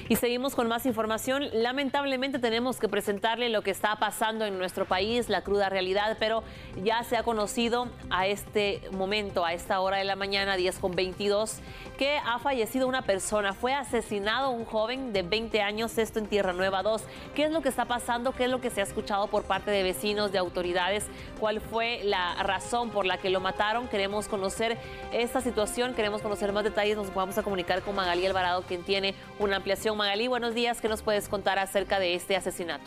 Y seguimos con más información. Lamentablemente tenemos que presentarle lo que está pasando en nuestro país, la cruda realidad, pero ya se ha conocido a este momento, a esta hora de la mañana, 10:22, que ha fallecido una persona. Fue asesinado un joven de 20 años, esto en Tierra Nueva 2. ¿Qué es lo que está pasando? ¿Qué es lo que se ha escuchado por parte de vecinos, de autoridades? ¿Cuál fue la razón por la que lo mataron? Queremos conocer esta situación, queremos conocer más detalles. Nos vamos a comunicar con Magali Alvarado, quien tiene una ampliación. Magali, buenos días. ¿Qué nos puedes contar acerca de este asesinato?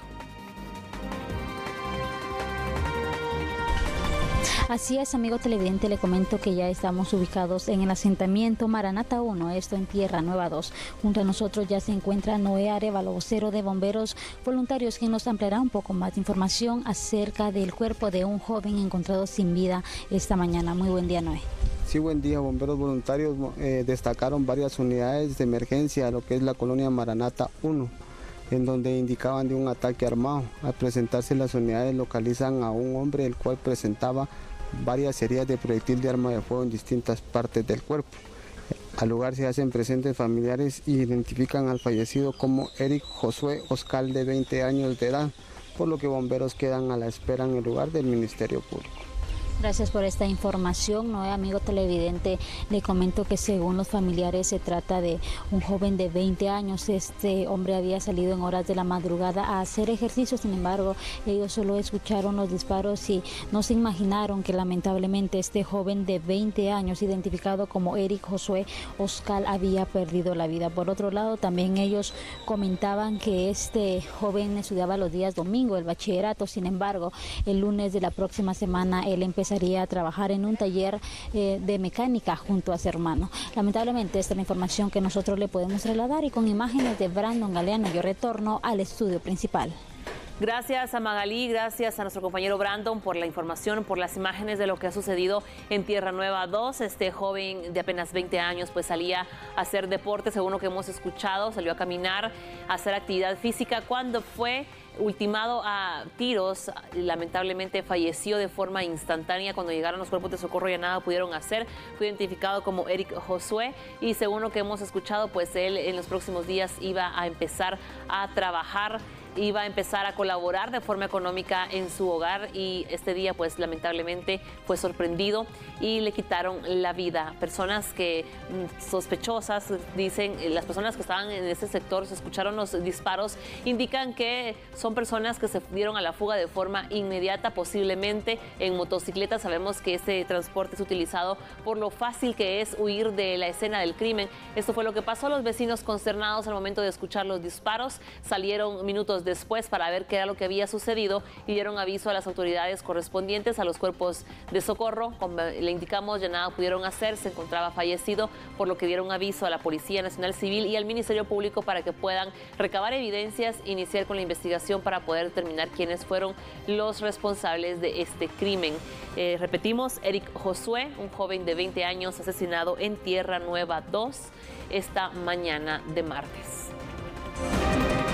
Así es, amigo televidente, le comento que ya estamos ubicados en el asentamiento Maranata 1, esto en Tierra Nueva 2. Junto a nosotros ya se encuentra Noé Arevalo, vocero de bomberos voluntarios, quien nos ampliará un poco más de información acerca del cuerpo de un joven encontrado sin vida esta mañana. Muy buen día, Noé. Sí, buen día. Bomberos voluntarios destacaron varias unidades de emergencia a lo que es la colonia Maranata 1, en donde indicaban de un ataque armado. Al presentarse las unidades localizan a un hombre el cual presentaba varias heridas de proyectil de arma de fuego en distintas partes del cuerpo. Al lugar se hacen presentes familiares y identifican al fallecido como Eric Josué Oscal, de 20 años de edad, por lo que bomberos quedan a la espera en el lugar del Ministerio Público. Gracias por esta información, Noé. Amigo televidente, le comento que según los familiares se trata de un joven de 20 años. Este hombre había salido en horas de la madrugada a hacer ejercicio, sin embargo, ellos solo escucharon los disparos y no se imaginaron que lamentablemente este joven de 20 años, identificado como Eric Josué Oscal, había perdido la vida. Por otro lado, también ellos comentaban que este joven estudiaba los días domingo el bachillerato, sin embargo, el lunes de la próxima semana él empezaría a trabajar en un taller de mecánica junto a su hermano. Lamentablemente esta es la información que nosotros le podemos trasladar, y con imágenes de Brandon Galeano yo retorno al estudio principal. Gracias a Magali, gracias a nuestro compañero Brandon por la información, por las imágenes de lo que ha sucedido en Tierra Nueva 2. Este joven de apenas 20 años pues salía a hacer deporte, según lo que hemos escuchado, salió a caminar, a hacer actividad física cuando fue ultimado a tiros. Lamentablemente falleció de forma instantánea. Cuando llegaron los cuerpos de socorro ya nada pudieron hacer. Fue identificado como Eric Josué y según lo que hemos escuchado, pues él en los próximos días iba a empezar a trabajar, iba a empezar a colaborar de forma económica en su hogar, y este día pues lamentablemente fue sorprendido y le quitaron la vida. Personas que sospechosas, dicen las personas que estaban en ese sector, se escucharon los disparos, indican que son personas que se dieron a la fuga de forma inmediata, posiblemente en motocicleta. Sabemos que este transporte es utilizado por lo fácil que es huir de la escena del crimen. Esto fue lo que pasó. Los vecinos, consternados al momento de escuchar los disparos, salieron minutos después para ver qué era lo que había sucedido y dieron aviso a las autoridades correspondientes, a los cuerpos de socorro. Como le indicamos, ya nada pudieron hacer, se encontraba fallecido, por lo que dieron aviso a la Policía Nacional Civil y al Ministerio Público para que puedan recabar evidencias, iniciar con la investigación para poder determinar quiénes fueron los responsables de este crimen. Repetimos, Eric Josué, un joven de 20 años asesinado en Tierra Nueva 2 esta mañana de martes.